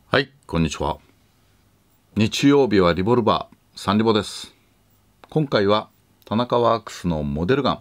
はい、こんにちは。日曜日はリボルバーサンリボです。今回は田中ワークスのモデルガン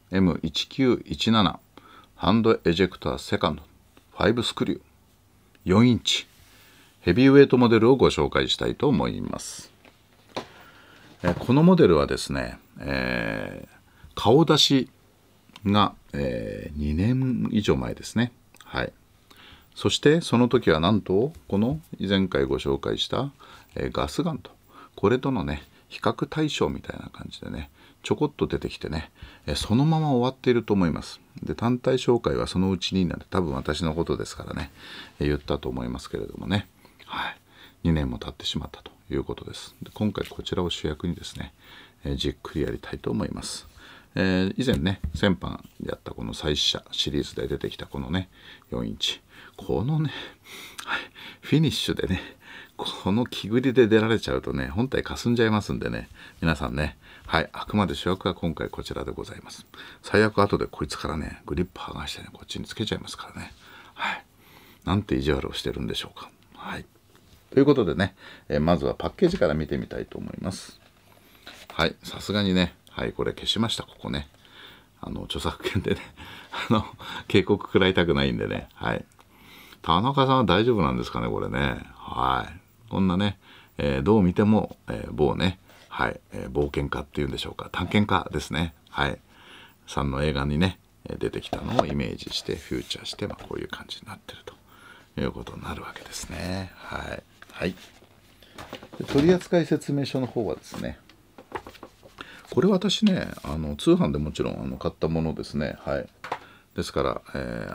M1917 ハンドエジェクターセカンド5スクリュー4インチヘビーウェイトモデルをご紹介したいと思います。このモデルはですね、顔出しが、2年以上前ですね。はい。そしてその時はなんとこの前回ご紹介した、ガスガンとこれとのね比較対象みたいな感じでねちょこっと出てきてね、そのまま終わっていると思います。で単体紹介はそのうちになんて多分私のことですからね、言ったと思いますけれどもね、はい、2年も経ってしまったということです。で今回こちらを主役にですね、じっくりやりたいと思います。以前ね先般やったこの最初車シリーズで出てきたこのね4インチこのね、はい、フィニッシュでねこの木繰りで出られちゃうとね本体かすんじゃいますんでね皆さんね、はい、あくまで主役は今回こちらでございます。最悪後でこいつからねグリップ剥がしてねこっちにつけちゃいますからね、はい、なんて意地悪をしてるんでしょうか。はい、ということでね、まずはパッケージから見てみたいと思います。はい、さすがにね、はい、これ消しました。ここね著作権でね警告食らいたくないんでね、はい、田中さんは大丈夫なんですかねこれね。はい、こんなね、どう見ても、某ね、はい、冒険家っていうんでしょうか、探検家ですね、はいさんの映画にね出てきたのをイメージしてフューチャーして、こういう感じになってるということになるわけですね。はい、はい、で取扱説明書の方はですね、これ私ね通販でもちろん買ったものですね。はい、ですから、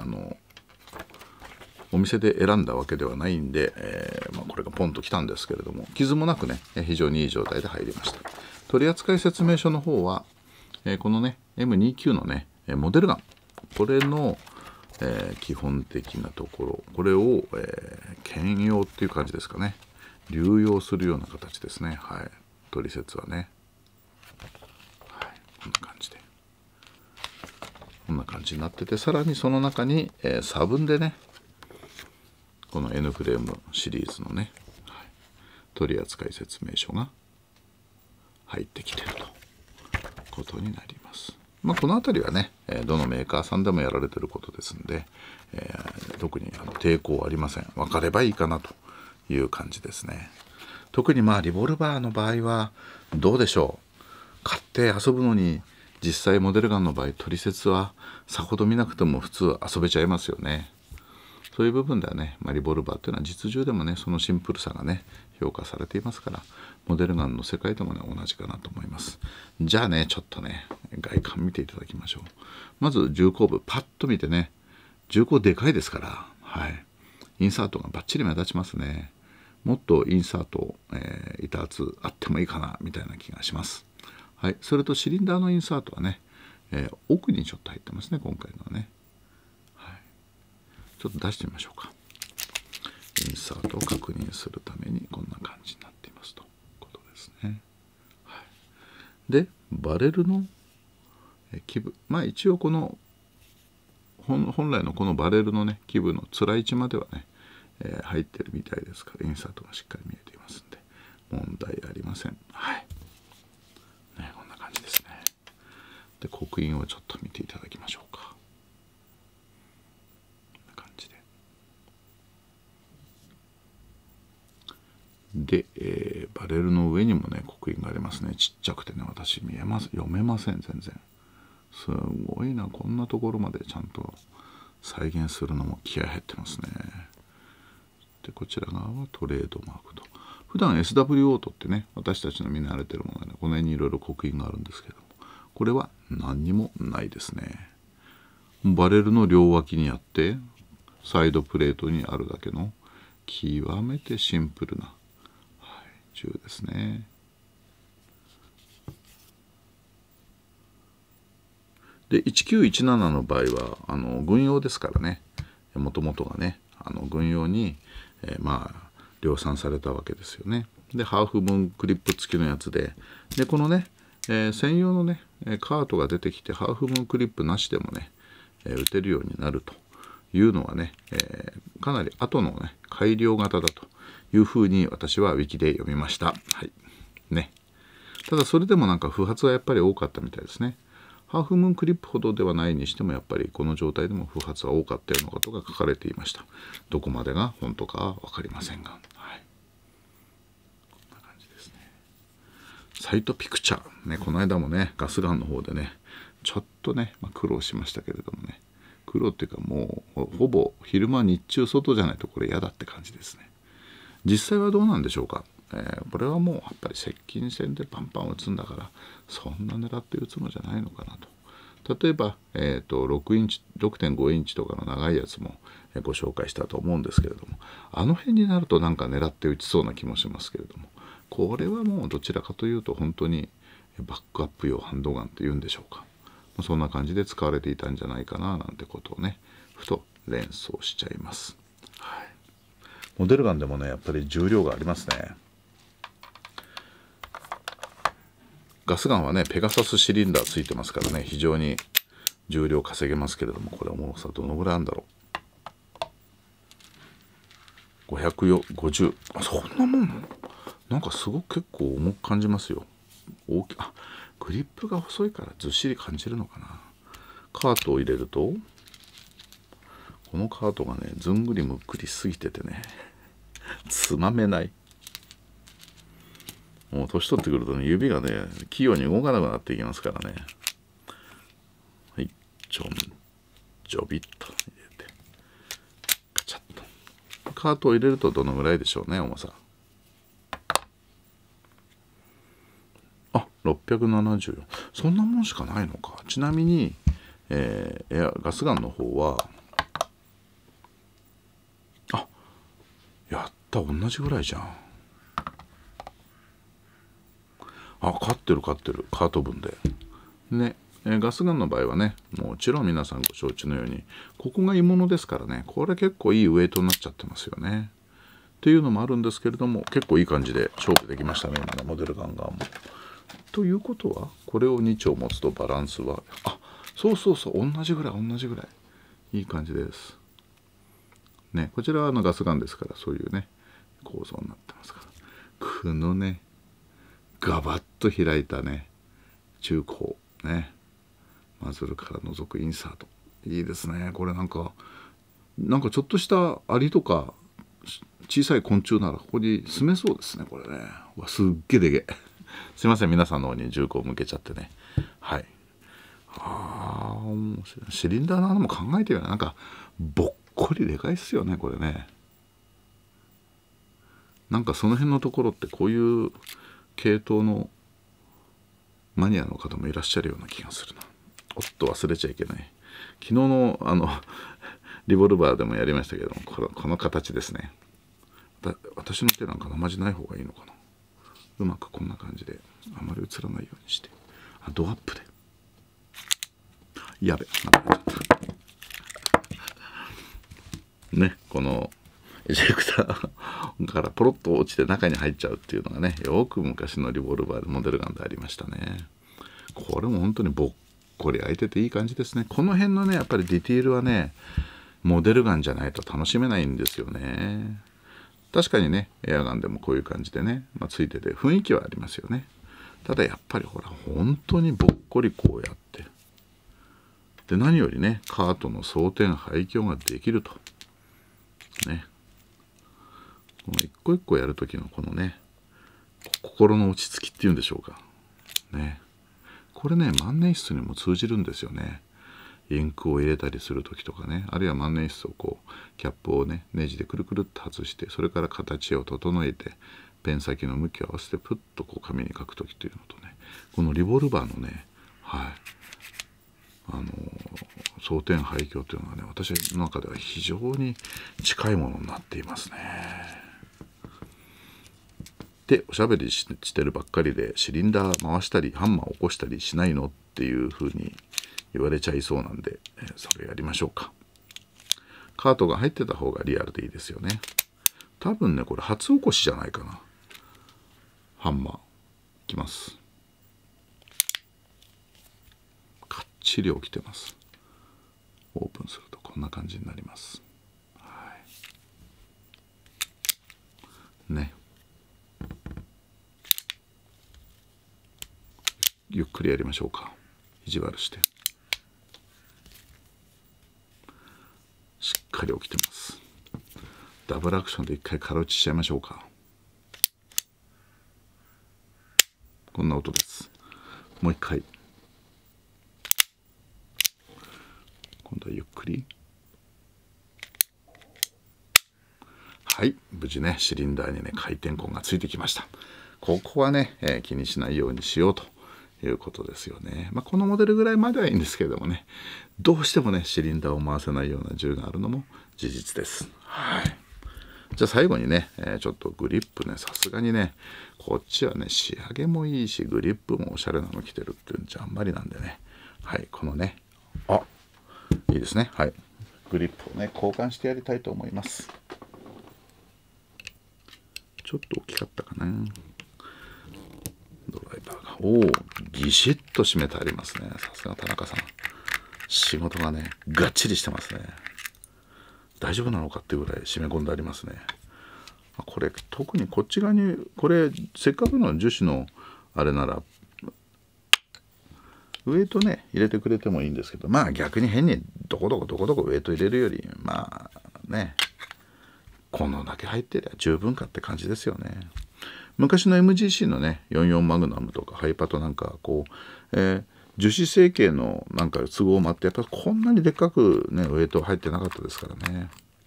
お店で選んだわけではないんで、これがポンときたんですけれども傷もなくね非常にいい状態で入りました。取扱説明書の方は、このね M29 のねモデルガンこれの、基本的なところこれを、兼用っていう感じですかね、流用するような形ですね。はい、取説はね、はい、こんな感じでこんな感じになってて、さらにその中に、差分でねこの N フレームシリーズのね、はい、取扱説明書が入ってきているとことになります。この辺りはねどのメーカーさんでもやられてることですんで、特に抵抗はありません。分かればいいかなという感じですね。特にリボルバーの場合はどうでしょう、買って遊ぶのに実際モデルガンの場合取説はさほど見なくても普通遊べちゃいますよね。そういう部分ではね、リボルバーというのは実銃でもねそのシンプルさがね評価されていますから、モデルガンの世界でもね同じかなと思います。じゃあねちょっとね外観見ていただきましょう。まず銃口部パッと見てね、銃口でかいですから、はい、インサートがバッチリ目立ちますね。もっとインサート、板厚あってもいいかなみたいな気がします。はい、それとシリンダーのインサートはね、奥にちょっと入ってますね今回のはね。ちょっと出してみましょうか。インサートを確認するためにこんな感じになっていますということですね。はい、でバレルの基部、一応この本来のこのバレルのね基部の面位置まではね、入ってるみたいですから、インサートがしっかり見えていますんで問題ありません。はい、ね、こんな感じですね。で刻印をちょっと見ていただきましょうか。で、バレルの上にもね刻印がありますね。ちっちゃくてね私読めません全然。すごいな、こんなところまでちゃんと再現するのも気合入ってますね。でこちら側はトレードマークと、普段 SW オートってね私たちの見慣れてるものがねこの辺にいろいろ刻印があるんですけれども、これは何にもないですね。バレルの両脇にあってサイドプレートにあるだけの極めてシンプルな銃ですね。で1917の場合は軍用ですからね、もともとがね軍用に、量産されたわけですよね。でハーフムーンクリップ付きのやつで、このね、専用のねカートが出てきてハーフムーンクリップなしでもね、撃てるようになるというのはね、かなり後のね改良型だというふうに私はウィキで読みました。はいね、ただそれでもなんか不発はやっぱり多かったみたいですね。ハーフムーンクリップほどではないにしてもやっぱりこの状態でも不発は多かったようなことが書かれていました。どこまでが本当かは分かりませんが、はい、こんな感じですね。サイトピクチャーね、この間もねガスガンの方でねちょっとね、苦労しましたけれどもね、苦労っていうかもうほぼ昼間日中外じゃないとこれ嫌だって感じですね。実際はどうなんでしょうか。これはもうやっぱり接近戦でパンパン打つんだからそんな狙って打つのじゃないのかなと。例えば、6インチ 6.5 インチとかの長いやつもご紹介したと思うんですけれども、あの辺になるとなんか狙って打ちそうな気もしますけれども、これはもうどちらかというと本当にバックアップ用ハンドガンというんでしょうか、そんな感じで使われていたんじゃないかななんてことをねふと連想しちゃいます。はい、モデルガンでもねやっぱり重量がありますね。ガスガンはねペガサスシリンダーついてますからね非常に重量稼げますけれども、これ重さどのぐらいあるんだろう。550、そんなもんなんかすごく結構重く感じますよ。グリップが細いからずっしり感じるのかな。カートを入れるとこのカートがねずんぐりむっくりしすぎててねつまめない。もう年取ってくるとね指がね器用に動かなくなっていきますからね。はい、ちょびっと入れてカチャッと。カートを入れるとどのぐらいでしょうね重さ。670、そんなもんしかないのか。ちなみに、ガスガンの方はやった同じぐらいじゃん。勝ってるカート分でね。ガスガンの場合はねもちろん皆さんご承知のようにここが鋳物ですからね、これ結構いいウエイトになっちゃってますよねっていうのもあるんですけれども、結構いい感じで勝負できましたね今のモデルガン側も。ということはこれを2丁持つとバランスはそう同じぐらいいい感じですね。こちらはガスガンですからそういうね構造になってますから、このねガバッと開いたね中高ねマズルから覗くインサートいいですね。これなんかちょっとしたアリとか小さい昆虫ならここに住めそうですねこれね。すっげえでけえすいません皆さんの方に銃口を向けちゃってね。はい、面白い。シリンダーの穴も考えてみればなんかぼっこりでかいっすよねこれね。なんかその辺のところってこういう系統のマニアの方もいらっしゃるような気がするな。おっと忘れちゃいけない。昨日のリボルバーでもやりましたけども、この形ですね。私の手なんか生地ない方がいいのかな。うまくこんな感じであまり映らないようにしてドアップでやべね、このエジェクターからポロッと落ちて中に入っちゃうっていうのがねよく昔のリボルバーでモデルガンでありましたね。これも本当にぼっこり開いてていい感じですね。この辺のねやっぱりディティールはねモデルガンじゃないと楽しめないんですよね。確かにねエアガンでもこういう感じでね、ついてて雰囲気はありますよね。ただやっぱりほら本当にぼっこりこうやってで、何よりねカートの装填廃墟ができるとね、この一個一個やる時のこのね心の落ち着きっていうんでしょうかね。これね万年筆にも通じるんですよね。インクを入れたりする時とかね、あるいは万年筆をこうキャップをねネジでくるくるっと外してそれから形を整えてペン先の向きを合わせてプッとこう紙に書く時というのとね、このリボルバーのね装填廃墟というのはね私の中では非常に近いものになっていますね。でおしゃべりしてるばっかりでシリンダー回したりハンマー起こしたりしないのっていうふうに言われちゃいそうなんで、それやりましょうか。カートが入ってた方がリアルでいいですよね。多分ねこれ初起こしじゃないかな。ハンマーいきます。かっちり起きてます。オープンするとこんな感じになります。 ね。ゆっくりやりましょうか。意地悪して。しっかり起きてます。ダブルアクションで一回空打ちしちゃいましょうか。こんな音です。もう一回。今度はゆっくり。はい、無事ねシリンダーにね回転痕がついてきました。ここはね、気にしないようにしようということですよね。このモデルぐらいまではいいんですけれどもね、どうしてもねシリンダーを回せないような銃があるのも事実です。はい。じゃあ最後にね、ちょっとグリップね、さすがにねこっちはね仕上げもいいしグリップもおしゃれなの着てるっていうんじゃあんまりなんでね、はい、このね、いいですね。はい、グリップをね交換してやりたいと思います。ちょっと大きかったかな、ドライバーが。ギシッと締めてありますね。さすが田中さん、仕事がねがっちりしてますね。大丈夫なのかっていうぐらい締め込んでありますね。これ特にこっち側にこれせっかくの樹脂のあれならウエイトね入れてくれてもいいんですけど、逆に変にどこどこウエイト入れるよりねこのだけ入ってりゃ十分かって感じですよね。昔の MGC のね44マグナムとかハイパトなんかこう、樹脂成形のなんか都合もあってやっぱりこんなにでっかくねウエイト入ってなかったですからね。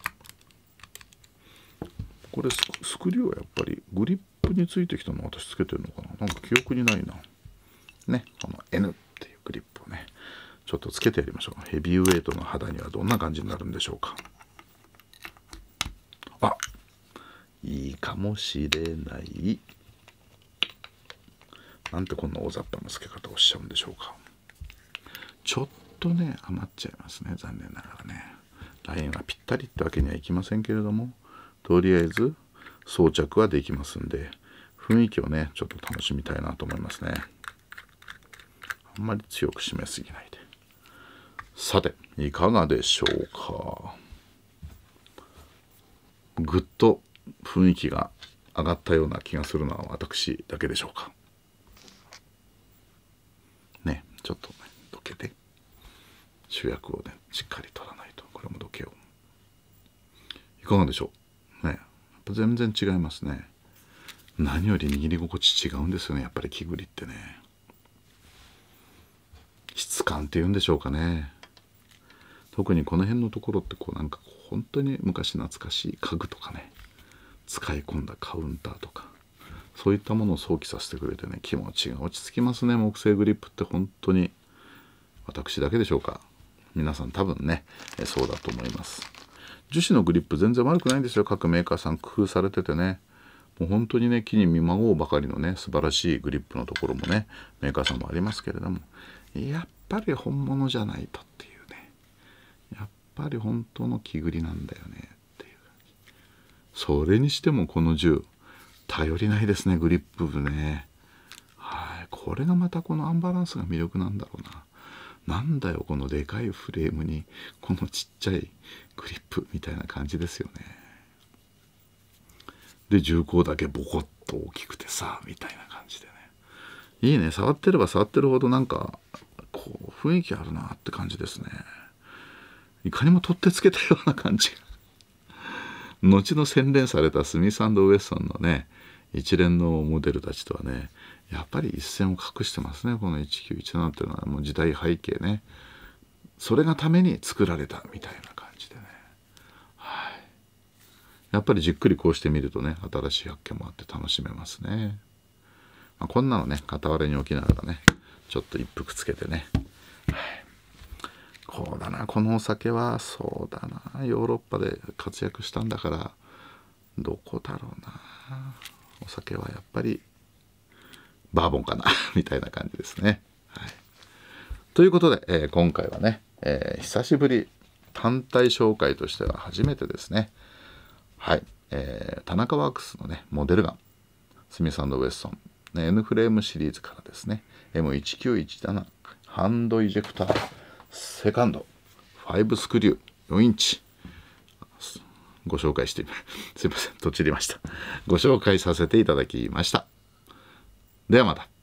これスクリューはやっぱりグリップについてきたの私つけてるのかな、なんか記憶にないな。ね、この N っていうグリップをねちょっとつけてやりましょう。ヘビーウェイトの肌にはどんな感じになるんでしょうか。いいかもしれない。なんてこんな大雑把な付け方をしちゃうんでしょうか。ちょっとね余っちゃいますね、残念ながらね。ラインはぴったりってわけにはいきませんけれども、とりあえず装着はできますんで、雰囲気をねちょっと楽しみたいなと思いますね。あんまり強く締めすぎないで。さていかがでしょうか。ぐっと雰囲気が上がったような気がするのは私だけでしょうかね。ちょっとねどけて主役をねしっかり取らないと。これもどけよう。いかがでしょうね。やっぱ全然違いますね。何より握り心地違うんですよね、やっぱり木ぐりってね。質感っていうんでしょうかね。特にこの辺のところってこうなんか本当に昔懐かしい家具とかね、使い込んだカウンターとかそういったものを想起させてくれてね、気持ちが落ち着きますね。木製グリップって本当に私だけでしょうか。皆さん多分ねそうだと思います。樹脂のグリップ全然悪くないんですよ。各メーカーさん工夫されててね、もう本当にね木に見まごうばかりのね素晴らしいグリップのところもねメーカーさんもありますけれども、やっぱり本物じゃないとっていうね、やっぱり本当の木ぐりなんだよねっていう。それにしてもこの銃頼りないですね、グリップ部ね。はい、これがまたこのアンバランスが魅力なんだろうな。なんだよこのでかいフレームにこのちっちゃいグリップみたいな感じですよね。で銃口だけボコッと大きくてさみたいな感じでね、いいね。触ってれば触ってるほどなんかこう雰囲気あるなって感じですね。いかにも取ってつけたような感じが後の洗練されたスミス&ウェッソンのね一連のモデルたちとはねやっぱり一線を画してますね。この1917っていうのはもう時代背景ね、それがために作られたみたいな感じでね、はい、やっぱりじっくりこうしてみるとね新しい発見もあって楽しめますね。こんなのね傍らに置きながらねちょっと一服つけてね、はい、こうだな、このお酒はそうだな、ヨーロッパで活躍したんだからどこだろうな、お酒はやっぱりバーボンかなみたいな感じですね。はい、ということで、今回はね、久しぶり単体紹介としては初めてですね。はい、田中ワークスのねモデルガンスミス&ウェッソン、ね、N フレームシリーズからですね M1917 ハンドイジェクターセカンド5スクリュー4インチご紹介してすいません、とちりました。ご紹介させていただきました。ではまた。